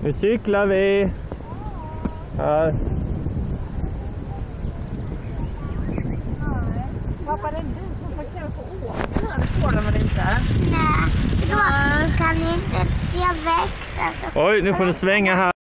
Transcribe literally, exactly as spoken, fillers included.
Nu cyklar vi. Ja. Pappa, det är du som får köra på åkern. Det får de väl inte? Nej, då kan inte jag växa så. Oj, nu får du svänga här.